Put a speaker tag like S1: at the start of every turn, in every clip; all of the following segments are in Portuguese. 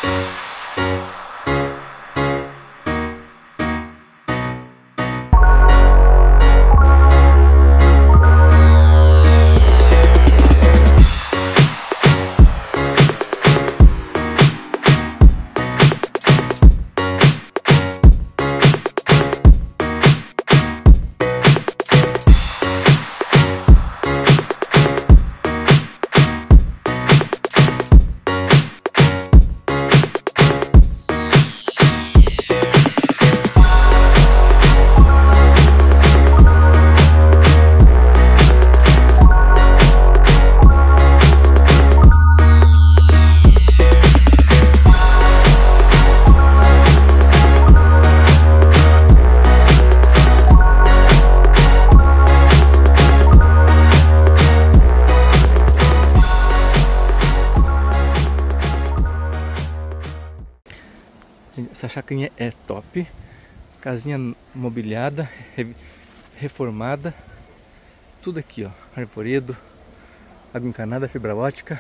S1: Essa chacrinha é top, casinha mobiliada, reformada, tudo aqui ó, arvoredo, água encanada, fibra ótica.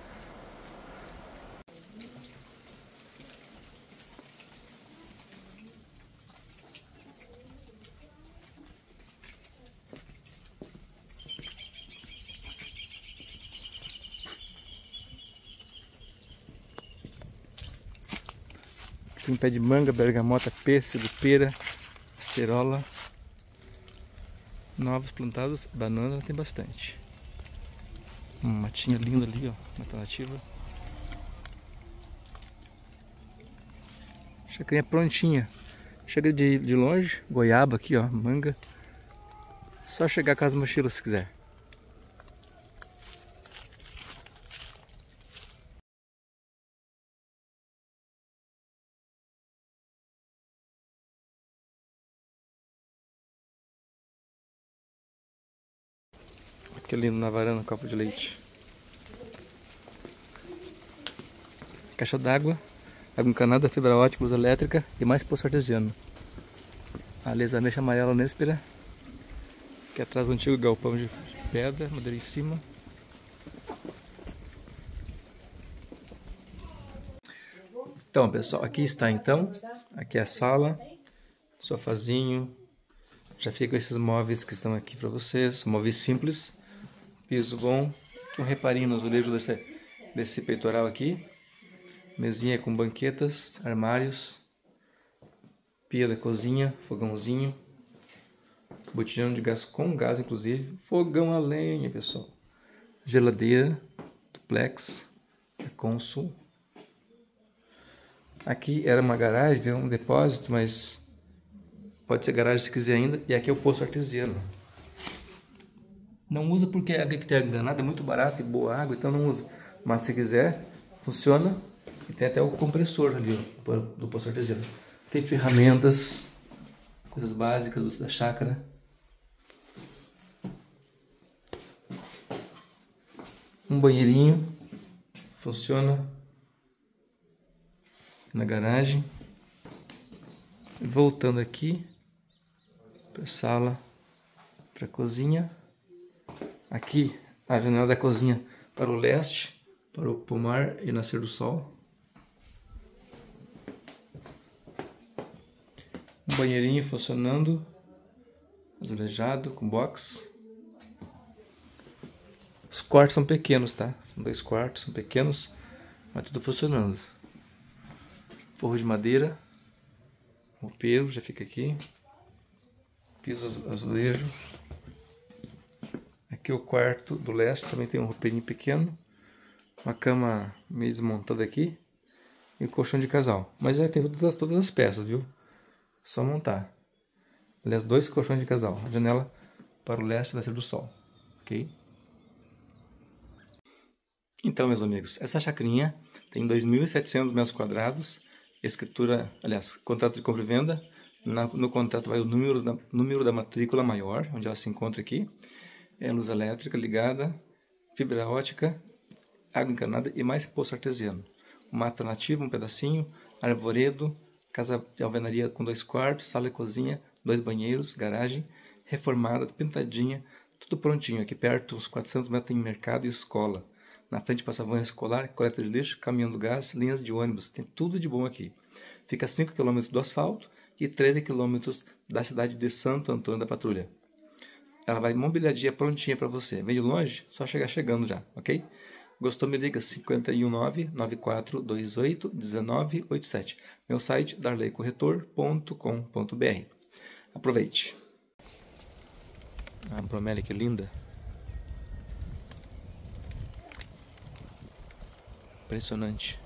S1: Tem pé de manga, bergamota, pêssego, pera, acerola. Novos plantados, banana tem bastante. Uma matinha linda ali, ó, mata nativa. Chacrinha prontinha. Chega de longe, goiaba aqui, ó, manga. Só chegar com as mochilas se quiser. Que lindo na varanda, copo de leite. Caixa d'água, água encanada, fibra ótica, luz elétrica e mais poço artesiano. Ali a ameixa amarela néspera, que atrás do antigo galpão de pedra, madeira em cima. Então pessoal, aqui está então, aqui é a sala, sofazinho, já fica esses móveis que estão aqui para vocês, móveis simples. Piso bom, aqui um reparinho no azulejo desse peitoral aqui, mesinha com banquetas, armários, pia da cozinha, fogãozinho, botijão de gás com gás inclusive, fogão a lenha pessoal, geladeira, duplex, Consul. Aqui era uma garagem, veio um depósito, mas pode ser garagem se quiser ainda, e aqui é o poço artesiano. Não usa porque a água que tem enganada é muito barata e boa água, então não usa. Mas se quiser, funciona. E tem até o compressor ali ó, do poço artesiano. Tem ferramentas, coisas básicas da chácara. Um banheirinho, funciona na garagem. E voltando aqui para a sala, para a cozinha. Aqui a janela da cozinha para o leste, para o Pomar e nascer do sol. Um banheirinho funcionando, azulejado, com box. Os quartos são pequenos, tá? São 2 quartos, são pequenos, mas tudo funcionando. Forro de madeira, roupeiro já fica aqui. Piso azulejo. Aqui o quarto do leste também tem um roupeirinho pequeno, uma cama meio desmontada aqui e um colchão de casal. Mas já tem todas as peças, viu? Só montar. Aliás, 2 colchões de casal, a janela para o leste e nascer do sol, ok? Então, meus amigos, essa chacrinha tem 2.700 metros quadrados, escritura, aliás, contrato de compra e venda. No contrato vai o número da matrícula maior, onde ela se encontra aqui. É luz elétrica ligada, fibra ótica, água encanada e mais poço artesiano. Mata nativa, um pedacinho, arvoredo, casa de alvenaria com 2 quartos, sala e cozinha, 2 banheiros, garagem, reformada, pintadinha, tudo prontinho. Aqui perto, uns 400 metros tem mercado e escola. Na frente passa van escolar, coleta de lixo, caminhão do gás, linhas de ônibus. Tem tudo de bom aqui. Fica a 5 km do asfalto e 13 km da cidade de Santo Antônio da Patrulha. Ela vai mobiliadinha prontinha para você. Vem de longe? Só chegar chegando já, ok? Gostou? Me liga 519-9428-1987. Meu site darleicorretor.com.br. Aproveite. A bromélia que linda. Impressionante.